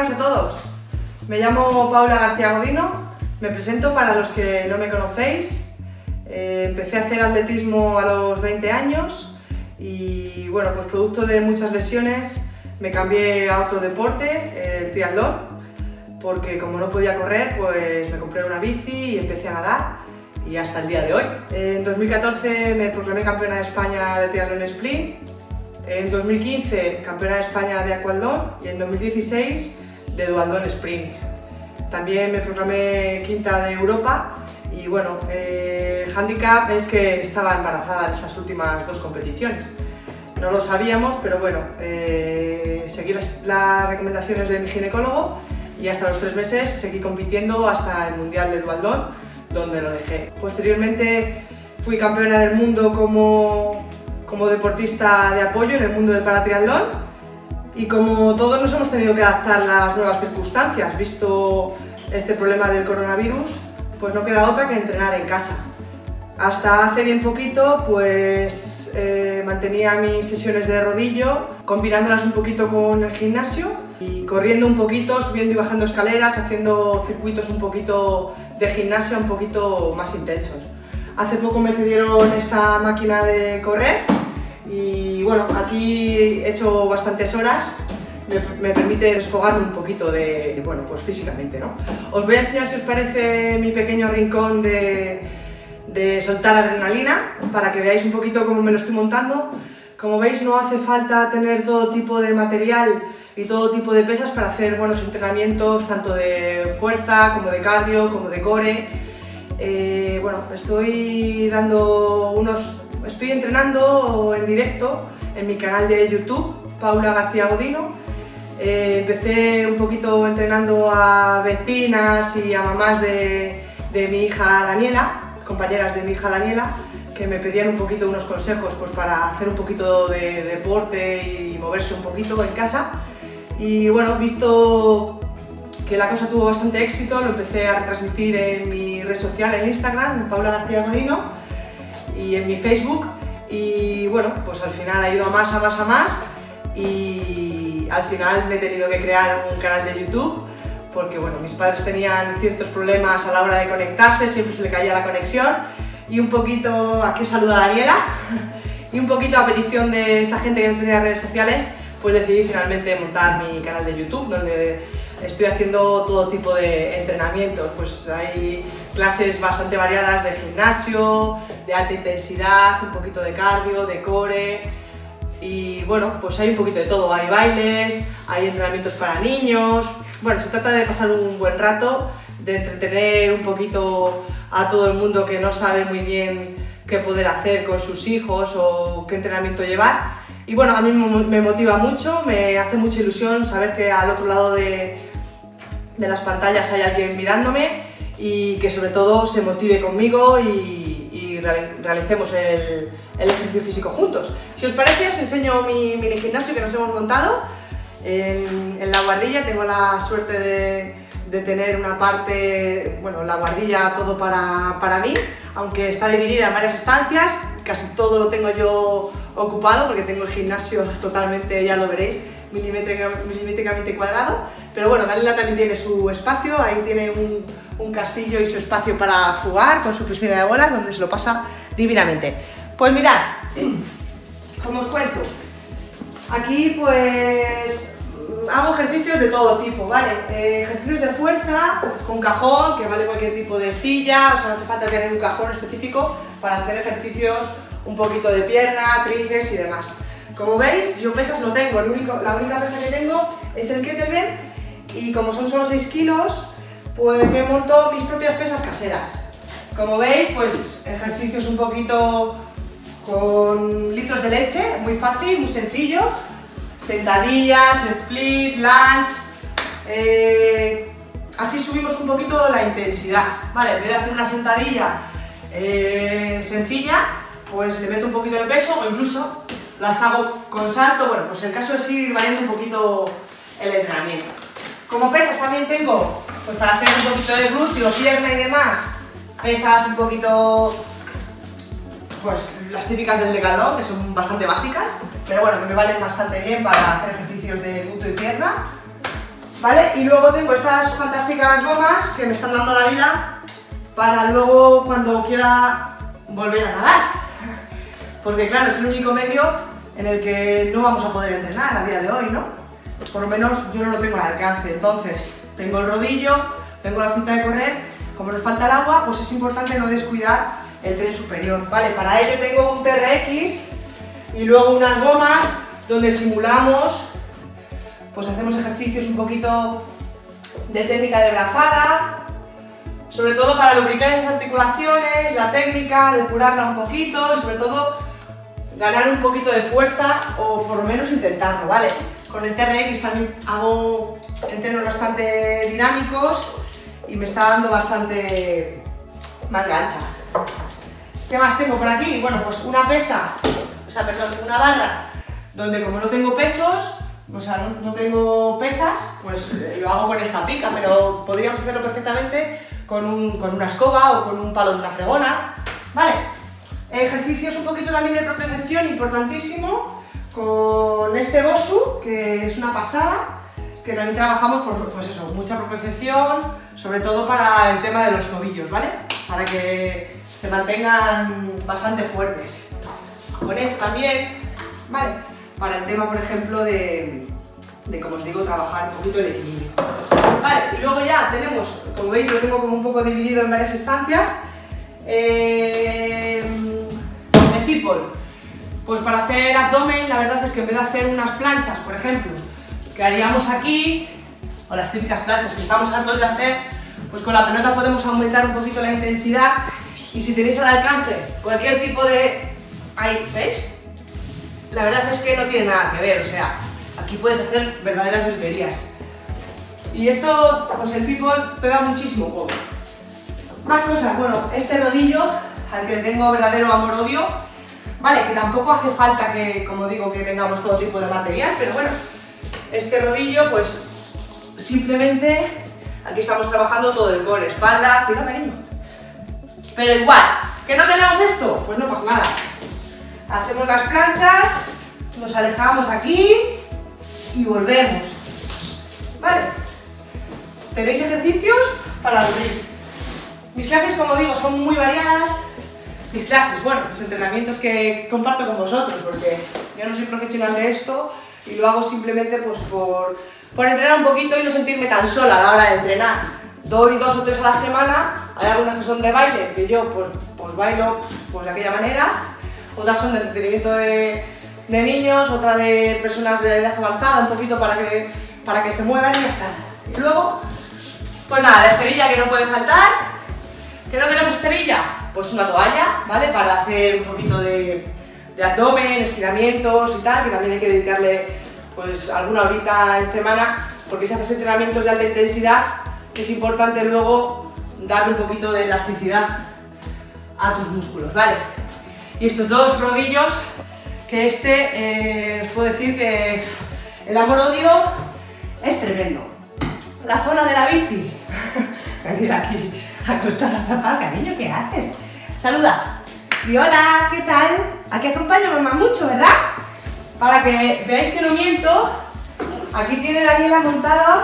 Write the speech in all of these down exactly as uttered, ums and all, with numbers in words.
buenas a todos. Me llamo Paula García Godino, me presento para los que no me conocéis. Eh, empecé a hacer atletismo a los veinte años y bueno, pues producto de muchas lesiones me cambié a otro deporte, el triatlón, porque como no podía correr, pues me compré una bici y empecé a nadar y hasta el día de hoy. En dos mil catorce me proclamé campeona de España de triatlón sprint, en dos mil quince campeona de España de aquatlón y en dos mil dieciséis de duatlón sprint. También me proclamé quinta de Europa y bueno, eh, el handicap es que estaba embarazada en estas últimas dos competiciones. No lo sabíamos, pero bueno, eh, seguí las, las recomendaciones de mi ginecólogo y hasta los tres meses seguí compitiendo hasta el Mundial de Duatlón, donde lo dejé. Posteriormente fui campeona del mundo como, como deportista de apoyo en el mundo del paratriatlón y como todos nos hemos tenido que adaptar a las nuevas circunstancias, visto este problema del coronavirus, pues no queda otra que entrenar en casa. Hasta hace bien poquito pues eh, mantenía mis sesiones de rodillo, combinándolas un poquito con el gimnasio y corriendo un poquito, subiendo y bajando escaleras, haciendo circuitos un poquito de gimnasia un poquito más intensos. Hace poco me cedieron esta máquina de correr y bueno, aquí he hecho bastantes horas, me, me permite desfogarme un poquito de, bueno, pues físicamente, ¿no? Os voy a enseñar si os parece mi pequeño rincón de, de soltar adrenalina para que veáis un poquito cómo me lo estoy montando. Como veis, no hace falta tener todo tipo de material y todo tipo de pesas para hacer buenos entrenamientos, tanto de fuerza como de cardio, como de core. Eh, bueno, estoy dando unos, estoy entrenando en directo en mi canal de YouTube, Paula García Godino. Eh, empecé un poquito entrenando a vecinas y a mamás de, de mi hija Daniela, compañeras de mi hija Daniela, que me pedían un poquito unos consejos pues, para hacer un poquito de deporte y moverse un poquito en casa. Y bueno, visto que la cosa tuvo bastante éxito, lo empecé a retransmitir en mi red social, en Instagram, Paula García Godino, y en mi Facebook. Y bueno, pues al final ha ido a más, a más, a más. Y al final me he tenido que crear un canal de YouTube porque bueno, mis padres tenían ciertos problemas a la hora de conectarse, siempre se le caía la conexión y un poquito, aquí os saluda Daniela, y un poquito a petición de esa gente que no tenía redes sociales, pues decidí finalmente montar mi canal de YouTube donde estoy haciendo todo tipo de entrenamientos, pues hay clases bastante variadas de gimnasio, de alta intensidad, un poquito de cardio, de core. Y bueno, pues hay un poquito de todo, hay bailes, hay entrenamientos para niños. Bueno, se trata de pasar un buen rato, de entretener un poquito a todo el mundo que no sabe muy bien qué poder hacer con sus hijos o qué entrenamiento llevar. Y bueno, a mí me motiva mucho, me hace mucha ilusión saber que al otro lado de, de las pantallas hay alguien mirándome y que sobre todo se motive conmigo y, y realicemos el, el ejercicio físico juntos. Si os parece, os enseño mi mini gimnasio que nos hemos montado. En, en la guardilla tengo la suerte de, de tener una parte, bueno, la guardilla todo para, para mí, aunque está dividida en varias estancias, casi todo lo tengo yo ocupado porque tengo el gimnasio totalmente, ya lo veréis, milimétricamente cuadrado. Pero bueno, Daniela también tiene su espacio, ahí tiene un, un castillo y su espacio para jugar con su piscina de bolas, donde se lo pasa divinamente. Pues mirad, como os cuento, aquí pues hago ejercicios de todo tipo, ¿vale? Eh, ejercicios de fuerza con cajón, que vale cualquier tipo de silla, o sea, no hace falta tener un cajón específico para hacer ejercicios un poquito de pierna, tríceps y demás. Como veis, yo pesas no tengo, el único, la única pesa que tengo es el kettlebell y como son solo seis kilos, pues me monto mis propias pesas caseras. Como veis, pues ejercicios un poquito con litros de leche, muy fácil, muy sencillo, sentadillas, split, lunge, eh, así subimos un poquito la intensidad, ¿vale? En vez de hacer una sentadilla eh, sencilla, pues le meto un poquito de peso o incluso las hago con salto. Bueno, pues el caso es ir variando un poquito el entrenamiento. Como pesas también tengo, pues para hacer un poquito de glúteo, pierna y demás, pesas un poquito, pues las típicas del Decathlon, que son bastante básicas, pero bueno, que me valen bastante bien para hacer ejercicios de glúteo y pierna. ¿vale? Y luego tengo estas fantásticas gomas que me están dando la vida para luego cuando quiera volver a nadar. Porque claro, es el único medio en el que no vamos a poder entrenar a día de hoy, ¿no? Por lo menos yo no lo tengo al alcance. Entonces, tengo el rodillo, tengo la cinta de correr, como nos falta el agua, pues es importante no descuidar el tren superior, ¿vale? Para ello tengo un T R X y luego unas gomas donde simulamos, pues hacemos ejercicios un poquito de técnica de brazada, sobre todo para lubricar esas articulaciones, la técnica, depurarla un poquito y sobre todo ganar un poquito de fuerza o por lo menos intentarlo, ¿vale? Con el T R X también hago entrenos bastante dinámicos y me está dando bastante manga ancha. ¿Qué más tengo por aquí? Bueno, pues una pesa, o sea, perdón, una barra, donde como no tengo pesos, o sea, no, no tengo pesas, pues eh, lo hago con esta pica, pero podríamos hacerlo perfectamente con, un, con una escoba o con un palo de una fregona, ¿vale? Ejercicios un poquito también de propiocepción, importantísimo, con este Bosu, que es una pasada, que también trabajamos por, pues eso, mucha propiocepción, sobre todo para el tema de los tobillos, ¿vale? Para que se mantengan bastante fuertes. Con esto también, ¿vale? Para el tema, por ejemplo, de, de, como os digo, trabajar un poquito el equilibrio. Vale, y luego ya tenemos, como veis, lo tengo como un poco dividido en varias instancias. Eh, el fútbol, pues para hacer abdomen, la verdad es que en vez de hacer unas planchas, por ejemplo, que haríamos aquí, o las típicas planchas que estamos hartos de hacer, pues con la pelota podemos aumentar un poquito la intensidad y si tenéis al alcance cualquier tipo de... Ahí, ¿veis? La verdad es que no tiene nada que ver, o sea, aquí puedes hacer verdaderas virguerías. Y esto, pues el fútbol pega muchísimo juego. Más cosas, bueno, este rodillo, al que tengo verdadero amor-odio, vale, que tampoco hace falta que, como digo, que tengamos todo tipo de material, pero bueno, este rodillo, pues, simplemente, aquí estamos trabajando todo el core, espalda, cuidado cariño. Pero igual, ¿que no tenemos esto? Pues no pasa nada. Hacemos las planchas, nos alejamos aquí y volvemos. Vale. Tenéis ejercicios para dormir. Mis clases, como digo, son muy variadas. Mis clases, bueno, los entrenamientos que comparto con vosotros, porque yo no soy profesional de esto y lo hago simplemente pues por, por entrenar un poquito y no sentirme tan sola a la hora de entrenar. Doy dos o tres a la semana, hay algunas que son de baile, que yo pues, pues bailo pues, de aquella manera, otras son de entretenimiento de, de niños, otra de personas de edad avanzada, un poquito para que, para que se muevan y ya está. Y luego, pues nada, la esterilla que no puede faltar. ¿Que no tenemos esterilla? Pues una toalla, ¿vale? Para hacer un poquito de, de abdomen, estiramientos y tal, que también hay que dedicarle pues alguna horita en semana, porque si haces entrenamientos de alta intensidad, es importante luego darle un poquito de elasticidad a tus músculos, ¿vale? Y estos dos rodillos, que este, eh, os puedo decir que el amor-odio es tremendo. La zona de la bici. Tranquila aquí, acostada zapada, cariño, ¿qué haces? Saluda. Y hola, ¿qué tal? Aquí acompaño a mamá mucho, ¿verdad? Para que veáis que no miento, aquí tiene Daniela montado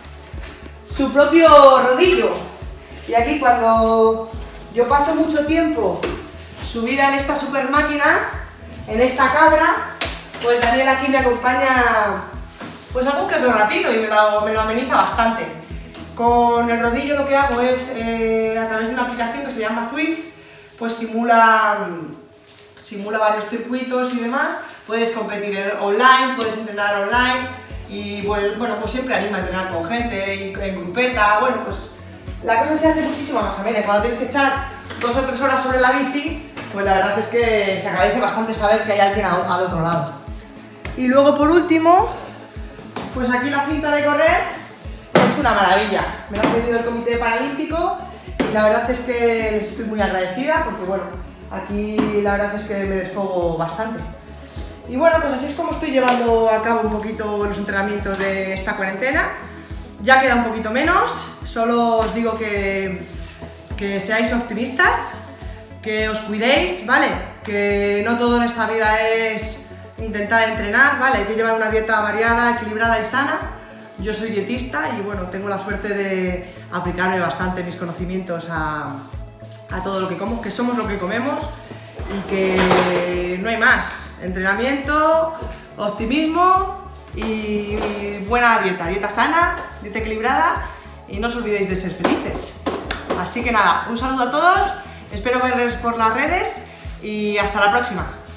su propio rodillo. Y aquí cuando yo paso mucho tiempo subida en esta super máquina, en esta cabra, pues Daniela aquí me acompaña pues algún que otro ratito y me lo, me lo ameniza bastante. Con el rodillo lo que hago es, eh, a través de una aplicación que se llama Zwift, pues simula, simula varios circuitos y demás. Puedes competir online, puedes entrenar online y bueno, pues siempre anima a entrenar con gente y en grupeta. Bueno, pues la cosa se hace muchísimo más amena. Cuando tienes que echar dos o tres horas sobre la bici, pues la verdad es que se agradece bastante saber que hay alguien al otro lado. Y luego por último, pues aquí la cinta de correr es una maravilla. Me lo ha pedido el Comité Paralímpico y la verdad es que les estoy muy agradecida porque bueno, aquí la verdad es que me desfogo bastante. Y bueno, pues así es como estoy llevando a cabo un poquito los entrenamientos de esta cuarentena. Ya queda un poquito menos, solo os digo que, que seáis optimistas, que os cuidéis, ¿vale? Que no todo en esta vida es intentar entrenar, ¿vale? Hay que llevar una dieta variada, equilibrada y sana Yo soy dietista y bueno, tengo la suerte de aplicarme bastante mis conocimientos a, a todo lo que como, que somos lo que comemos y que no hay más. Entrenamiento, optimismo y buena dieta, dieta sana, dieta equilibrada y no os olvidéis de ser felices. Así que nada, un saludo a todos, espero verles por las redes y hasta la próxima.